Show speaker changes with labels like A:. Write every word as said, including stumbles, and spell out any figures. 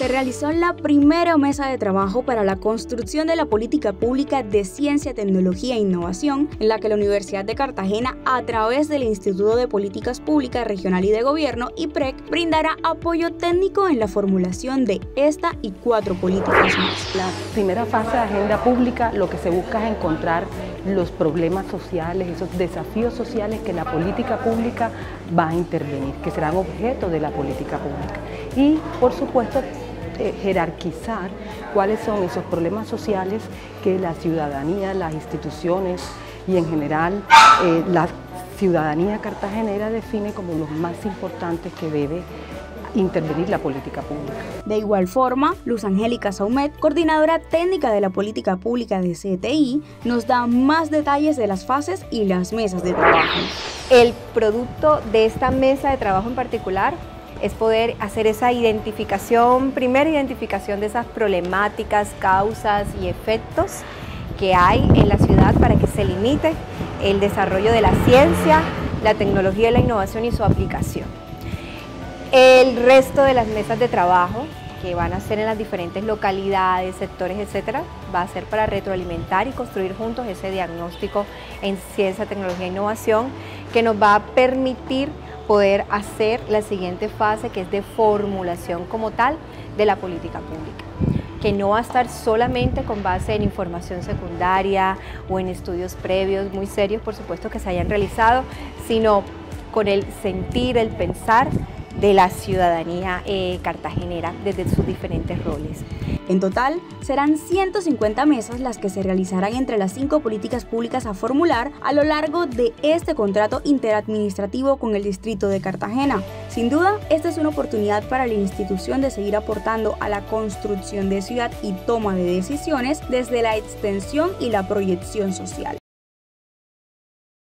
A: se realizó la primera mesa de trabajo para la construcción de la política pública de ciencia, tecnología e innovación, en la que la Universidad de Cartagena, a través del Instituto de Políticas Públicas Regional y de Gobierno, I P R E C, brindará apoyo técnico en la formulación de esta y cuatro políticas más.
B: La primera fase de agenda pública, lo que se busca es encontrar los problemas sociales, esos desafíos sociales que la política pública va a intervenir, que serán objeto de la política pública. Y, por supuesto, eh, jerarquizar cuáles son esos problemas sociales que la ciudadanía, las instituciones y en general eh, la ciudadanía cartagenera define como los más importantes que debe intervenir la política pública.
A: De igual forma, Luz Angélica Saumet, coordinadora técnica de la política pública de C T I, nos da más detalles de las fases y las mesas de trabajo.
C: El producto de esta mesa de trabajo en particular es poder hacer esa identificación, primera identificación de esas problemáticas, causas y efectos que hay en la ciudad para que se limite el desarrollo de la ciencia, la tecnología y la innovación y su aplicación. El resto de las mesas de trabajo que van a ser en las diferentes localidades, sectores, etcétera, va a ser para retroalimentar y construir juntos ese diagnóstico en ciencia, tecnología e innovación que nos va a permitir poder hacer la siguiente fase, que es de formulación como tal de la política pública, que no va a estar solamente con base en información secundaria o en estudios previos muy serios, por supuesto, que se hayan realizado, sino con el sentir, el pensar de la ciudadanía eh, cartagenera desde sus diferentes roles.
A: En total, serán ciento cincuenta mesas las que se realizarán entre las cinco políticas públicas a formular a lo largo de este contrato interadministrativo con el Distrito de Cartagena. Sin duda, esta es una oportunidad para la institución de seguir aportando a la construcción de ciudad y toma de decisiones desde la extensión y la proyección social.